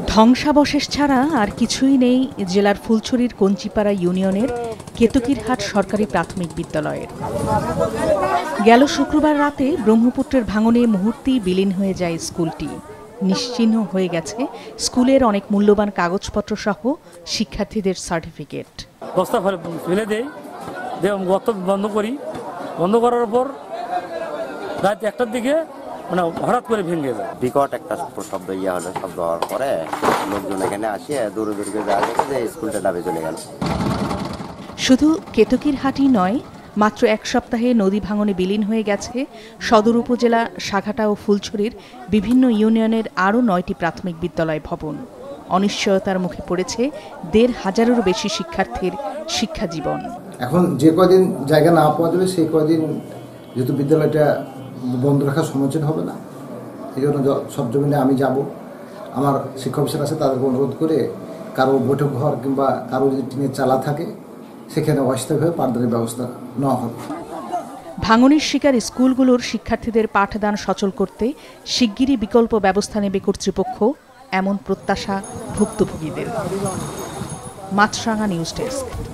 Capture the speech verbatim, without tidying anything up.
ধ্বংসাবশেষ ছাড়া আর কিছুই নেই জেলার ফুলছড়ির কঞ্চিপাড়া ইউনিয়নের কেতকীরহাট সরকারি প্রাথমিক বিদ্যালয়ের। গেল শুক্রবার রাতে ব্রহ্মপুত্রের ভাঙনে মুহূর্তেই বিলীন হয়ে যায় স্কুলটি। নিশ্চিহ্ন হয়ে গেছে স্কুলের অনেক মূল্যবান কাগজপত্র সহ শিক্ষার্থীদের সার্টিফিকেট। বস্তা ফেলে দেই, গর্ত বন্ধ করি, বন্ধ করার পর রাত একটার দিকে মানে হঠাৎ করে ভেঙে যায়। বিকট একটা শব্দ ইয়ে হলো, শব্দ হওয়ার পরে লোকজন এখানে আসে দূরে দূরে যাওয়া দেখে যে স্কুলটা ডাবে চলে গেল। শুধু কেতকীরহাটই নয়, মাত্র এক সপ্তাহে নদী ভাঙনে বিলীন হয়ে গেছে সদর উপজেলা সাঘাটা ও ফুলছড়ির বিভিন্ন ইউনিয়নের আরও নয়টি প্রাথমিক বিদ্যালয় ভবন। অনিশ্চয়তার মুখে পড়েছে দেড় হাজারেরও বেশি শিক্ষার্থীর শিক্ষা জীবন। এখন যে কদিন জায়গা না পাওয়া যাবে সেই কদিন যেহেতু বিদ্যালয়টা বন্ধ রাখার সম্মুখীন হবে না, এই জন্য সব জমিনে আমি যাব, আমার শিক্ষক অফিসার আছে তাদেরকে অনুরোধ করে কারো বৈঠক ঘর কিংবা কারো যদি টিনের চালা থাকে সেখানে অস্থায়ীভাবে পাঠদানের ব্যবস্থা নেওয়া হবে। ভাঙনের শিকার স্কুলগুলোর শিক্ষার্থীদের পাঠদান সচল করতে শিগগিরই বিকল্প ব্যবস্থা নেবে কর্তৃপক্ষ, এমন প্রত্যাশা ভুক্তভোগীদের। Maasranga news desk.